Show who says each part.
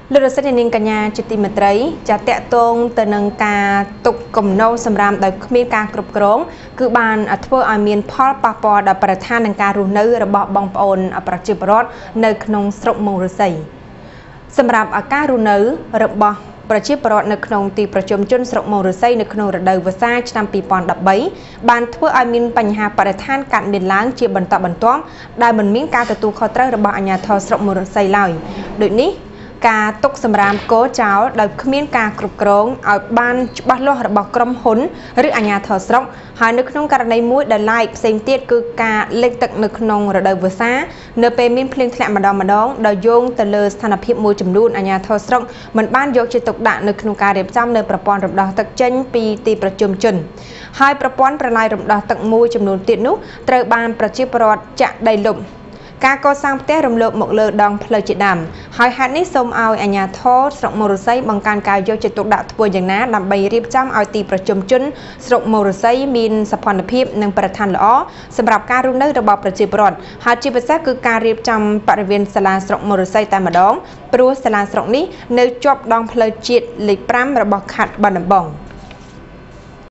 Speaker 1: លោករសិទ្ធិនាងកញ្ញាជាទីមេត្រីចាតតងទៅនឹងការទុកគំនោសម្រាប់ដោយគ្មានការគ្រប់គ្រងគឺបានធ្វើឲ្យមានផលប៉ះពាល់ដល់បរិស្ថាននិងការរស់នៅរបស់បងប្អូនប្រជាពលរដ្ឋនៅក្នុងស្រុកមោងរស័យសម្រាប់ការរស់នៅរបស់ប្រជាពលរដ្ឋនៅក្នុងទីប្រជុំជនស្រុកមោងរស័យនៅក្នុងរដូវវស្សាឆ្នាំ 2013 បានធ្វើឲ្យមានបញ្ហាបរិស្ថានកាត់មានឡើងជាបន្តបន្ទាប់ដែលមិនមានការទទួលខុសត្រូវរបស់អាជ្ញាធរស្រុកមោងរស័យឡើយដូចនេះការទុកសម្រាមគោចោលដោយគ្មានការគ្រប់គ្រងឲ្យបានច្បាស់លាស់របស់ក្រុមហ៊ុនឬអាជ្ញាធរស្រុកហើយនៅក្នុងករណីមួយដែលឡែកផ្សេងទៀតគឺការលិចទឹកនៅក្នុងរដូវវស្សានៅពេលមានភ្លៀងធ្លាក់ម្ដងដោយយោងទៅលើស្ថានភាពមួយចំនួនអាជ្ញាធរស្រុកមិនបានយកចិត្តទុកដាក់នៅក្នុងការរៀបចំនៅប្រព័ន្ធរំដោះទឹកចេញពីទីប្រជុំជនហើយប្រព័ន្ធប្រឡាយរំដោះទឹកមួយចំនួនទៀតនោះត្រូវបានប្រជាពលរដ្ឋចាក់ដីលុបការកសាងផ្ទះរំលោភមកលើដងផ្លូវជាដើមហើយហេតុនេះសូមឲ្យអាជ្ញាធរស្រុកមោងរស័យបង្កើនការយកចិត្តទុកដាក់ធ្វើយ៉ាងណាដើម្បីរៀបចំឲ្យទីប្រជុំជនស្រុកមោងរស័យមានសោភ័ណភាពនិងបរិស្ថានល្អសម្រាប់ការរស់នៅរបស់ប្រជាពលរដ្ឋហើយជាពិសេសគឺការរៀបចំបរិវេណសាលាស្រុកមោងរស័យតែម្ដងព្រោះសាលាស្រុកនេះនៅជាប់ដងផ្លូវជាតិលេខ 5 របស់ខេត្តបាត់ដំបង